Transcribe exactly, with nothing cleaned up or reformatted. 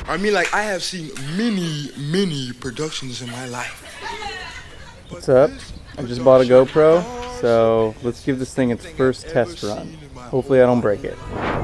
I mean, like, I have seen many, many productions in my life. What's up? I just bought a GoPro, so let's give this thing its first test run. Hopefully I don't break it.